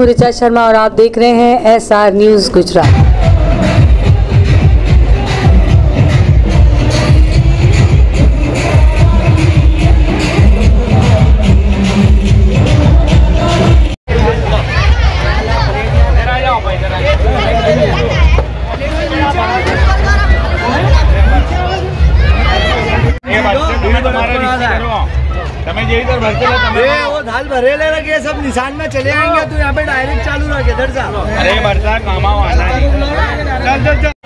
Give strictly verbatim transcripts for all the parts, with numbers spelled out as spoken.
ऋचा शर्मा और आप देख रहे हैं एस आर न्यूज़ गुजरात। वो धाल भरे ले रखे सब निशान में चले आएंगे तो यहाँ पे डायरेक्ट चालू रखे इधर से। अरे बरसा कामा वाला चल चल चल।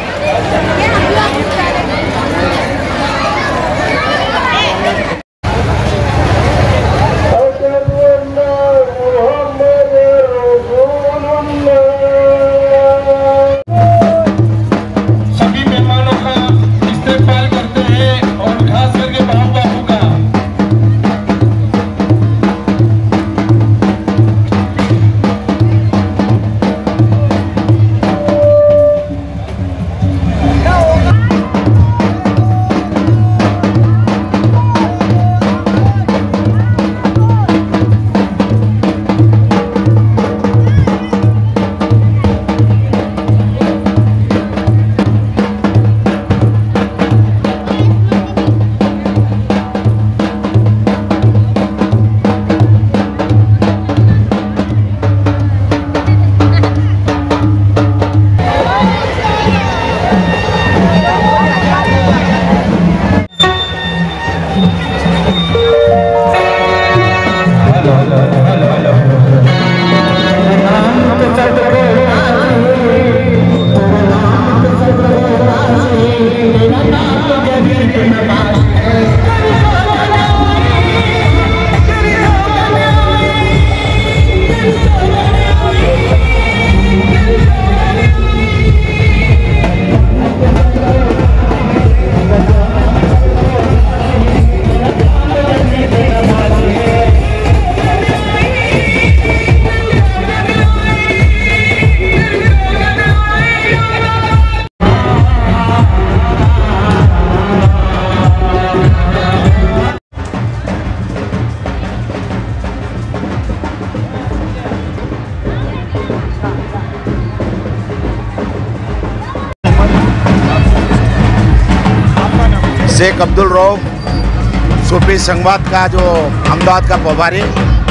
सभी मेहमानों का इस्तेमाल करते हैं और खास करके बाबू बाबू का शेख अब्दुल रऊफ सूफी संगवाद का जो अहमदाबाद का प्रभारी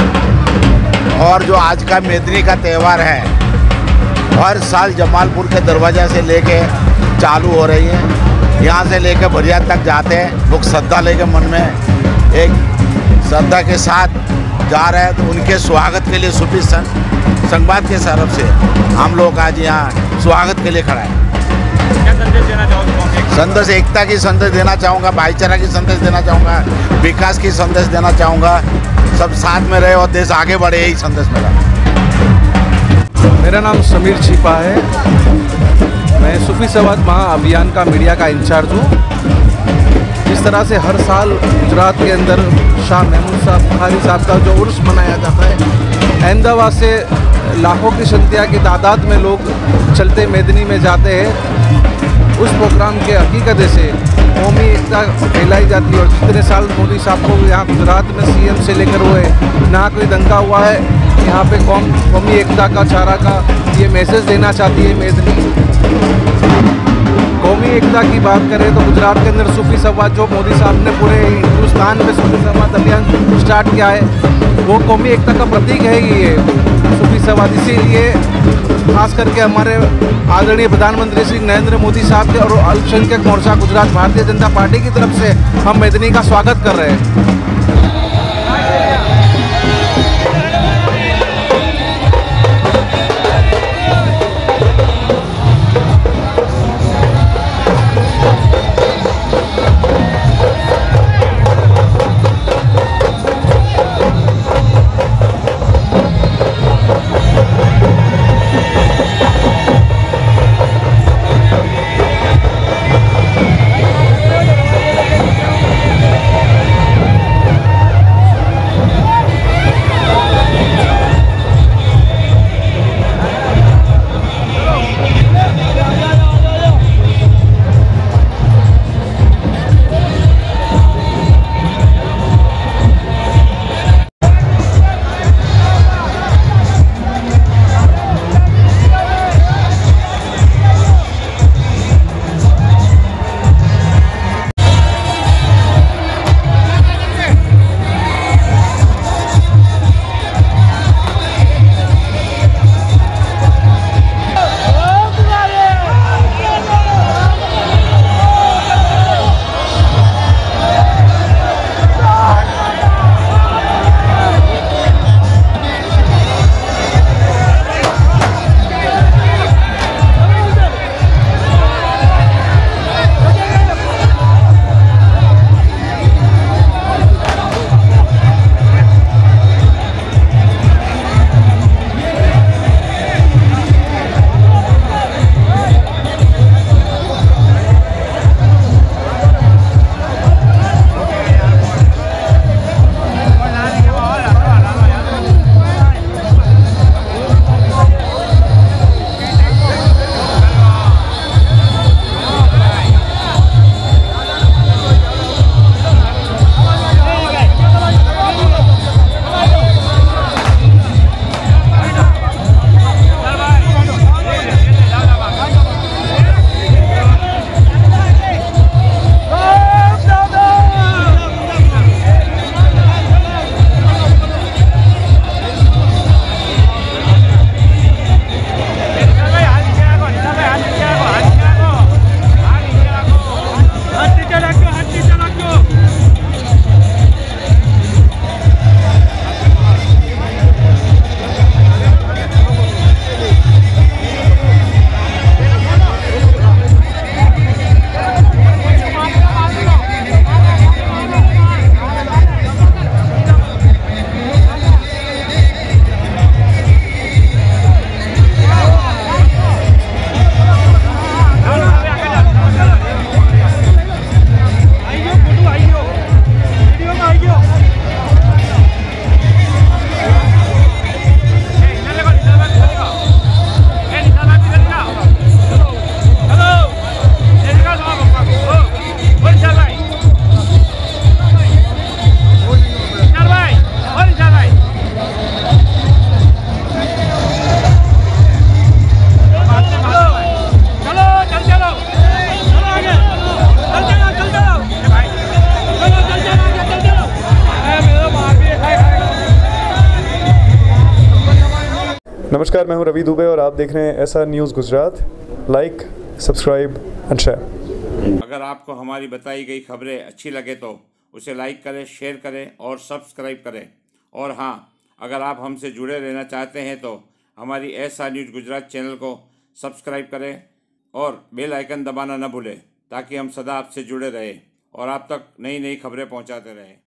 और जो आज का मेदनी का त्यौहार है हर साल जमालपुर के दरवाजा से लेके चालू हो रही है। यहाँ से लेके बरियात तक जाते हैं लोग श्रद्धा लेके मन में एक श्रद्धा के साथ जा रहे हैं। तो उनके स्वागत के लिए सूफी संगवाद के तरफ से हम लोग आज यहाँ स्वागत के लिए खड़ा है। क्या संदेश देना चाहोगे? संदेश एकता की संदेश देना चाहूँगा, भाईचारा की संदेश देना चाहूँगा, विकास की संदेश देना चाहूँगा। सब साथ में रहे और देश आगे बढ़े, यही संदेश मेरा। मेरा नाम समीर छिपा है। मैं सूफी संवाद महाअभियान का मीडिया का इंचार्ज हूँ। जिस तरह से हर साल गुजरात के अंदर शाह महमूद साहब बुखारी साहब का जो उर्स मनाया जाता है, अहमदाबाद से लाखों की संख्या की तादाद में लोग चलते मेदनी में जाते हैं। उस प्रोग्राम के हकीकत से कौमी एकता फैलाई जाती है। और जितने साल मोदी साहब को यहाँ गुजरात में सीएम से लेकर हुए ना कोई दंगा हुआ है, यहाँ पे कौम कौमी एकता का चारा का ये मैसेज देना चाहती है मेदनी। कौमी एकता की बात करें तो गुजरात के अंदर सूफी संवाद जो मोदी साहब ने पूरे हिंदुस्तान में सूफी संवाद अभियान स्टार्ट किया है, वो कौमी एकता का प्रतीक है ये सूफी संवाद। इसीलिए खास करके हमारे आदरणीय प्रधानमंत्री श्री नरेंद्र मोदी साहब के और अल्पसंख्यक मोर्चा गुजरात भारतीय जनता पार्टी की तरफ से हम मेदनी का स्वागत कर रहे हैं। नमस्कार, मैं हूं रवि दुबे और आप देख रहे हैं S R news Gujarat. Like, subscribe and share. अगर आपको हमारी बताई गई खबरें अच्छी लगे तो उसे लाइक करें, शेयर करें और सब्सक्राइब करें। और हाँ, अगर आप हमसे जुड़े रहना चाहते हैं तो हमारी S R news Gujarat channel को सब्सक्राइब करें और बेल आइकन दबाना न भूलें ताकि हम सदा आपसे जुड़े रहें और आप तक नई नई खबरें पहुंचाते रहें।